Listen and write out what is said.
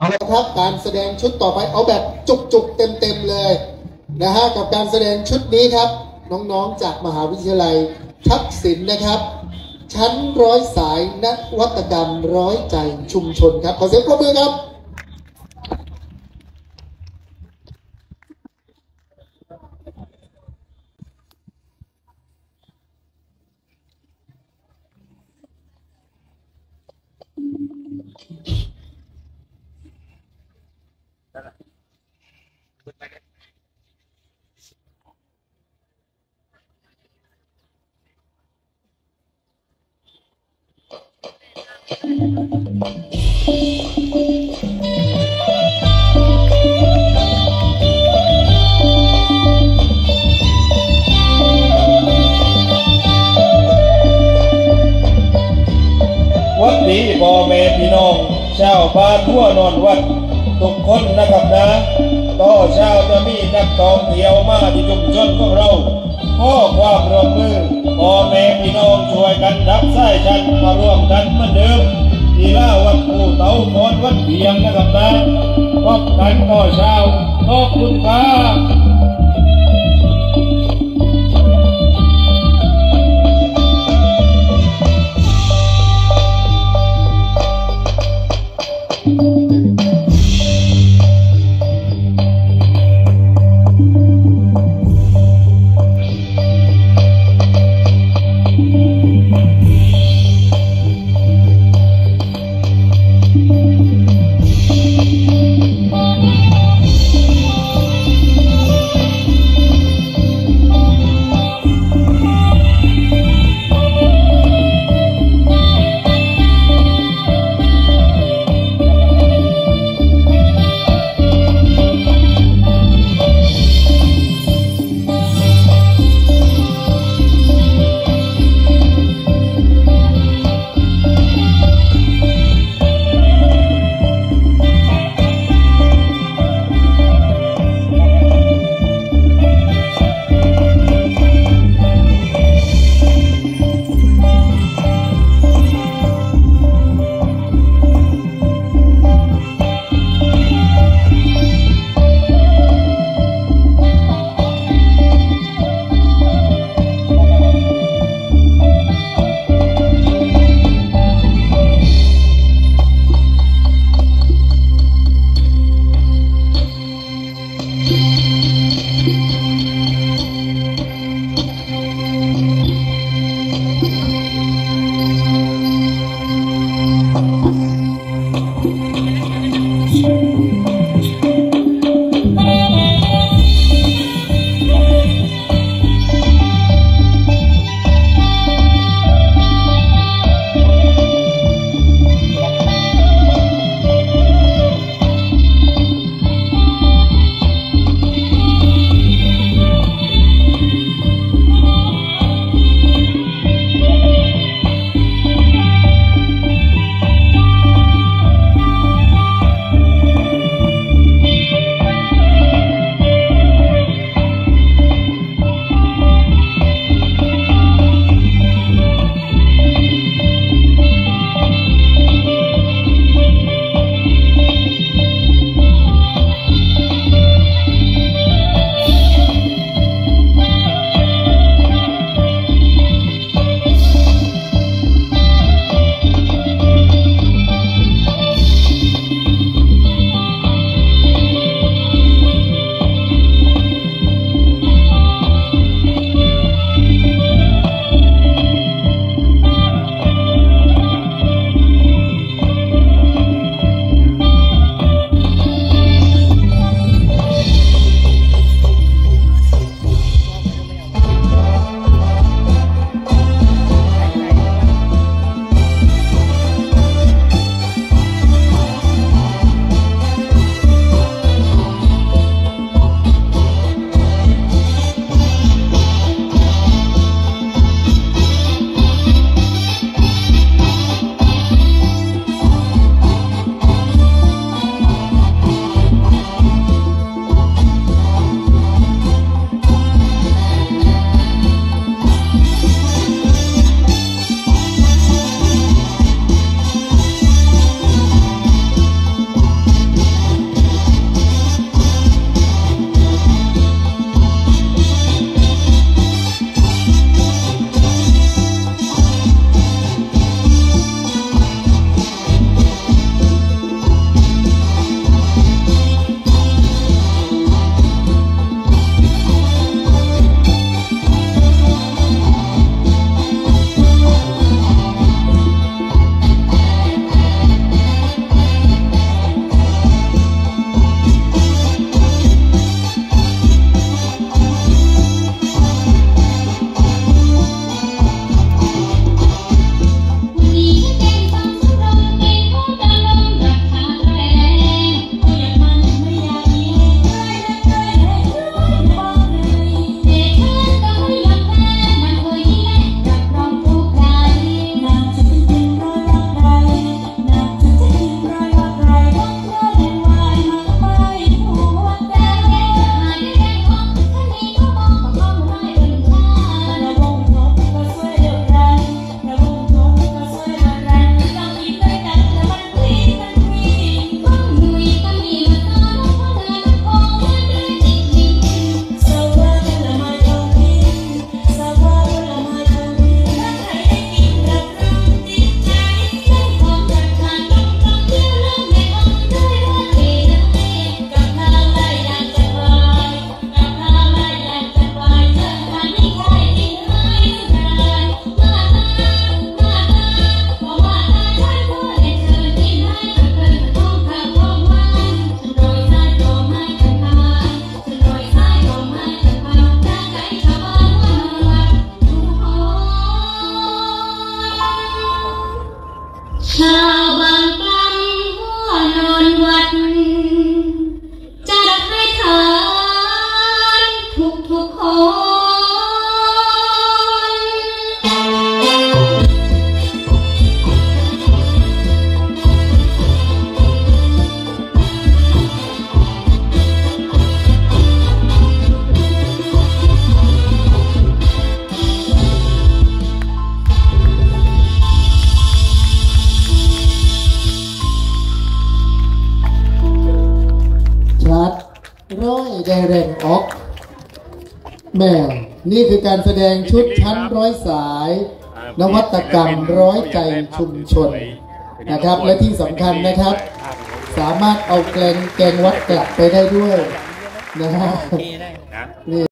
เอาละครับการแสดงชุดต่อไปเอาแบบจุกๆเต็มๆเลยนะฮะกับการแสดงชุดนี้ครับน้องๆจากมหาวิทยาลัยทักษิณนะครับชั้นร้อยสายนวัตกรรมร้อยใจชุมชนครับขอเสียงปรบมือครับวัดนี้พ่อแม่พี่น้องชาวบ้านทั่วนอนวัดทุกคนนะครับนะต่อเช้าจะมีนักท่องเที่ยวมาที่ชุมชนของเราขอความร่วมมือพ่อแม่พี่น้องช่วยกันรับสายชันมาร่วมกันเหมือนเดิมที่ล่าวัดภูเตาโคนวัดเพียงนะครับนะพบกันต่อเช้าขอบคุณครับได้แรงออกแม่นี่คือการแสดงชุดชั้นร้อยสายนวัตกรรมร้อยใจชุมชนนะครับและที่สำคัญนะครับสามารถเอาแกงวัดกลับไปได้ด้วยนะฮะนี่